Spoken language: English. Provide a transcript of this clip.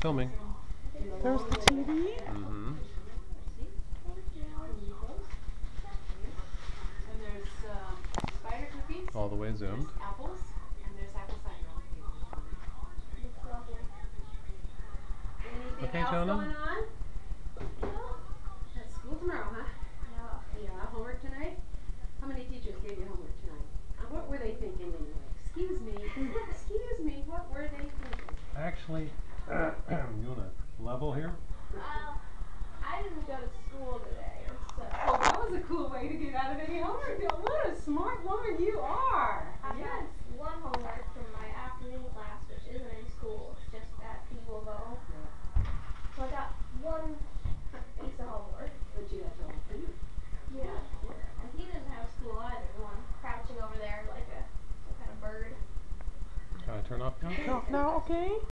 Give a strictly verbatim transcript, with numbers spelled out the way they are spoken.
filming. There's the T V. Mm-hmm. And there's um, spider cookies. All the way zoomed. There's apples, and there's apple cider on the table. Looks lovely. Anything Okay, else Jonah? going on? At school tomorrow, huh? Yeah. Yeah, homework tonight? How many teachers gave you homework tonight? Uh, what were they thinking anyway? Excuse me. Excuse me. What were they thinking? Actually, you want to level here? Uh, I didn't go to school today, so. Oh, that was a cool way to get out of any homework. What a smart woman you are. I Yes. got one homework from my afternoon class, which isn't in school. It's just at P U of O. So I got one piece of homework. But you got the whole thing. Yeah. And he didn't have school either. The one crouching over there like a some kind of bird. Gotta turn off. Off now, okay?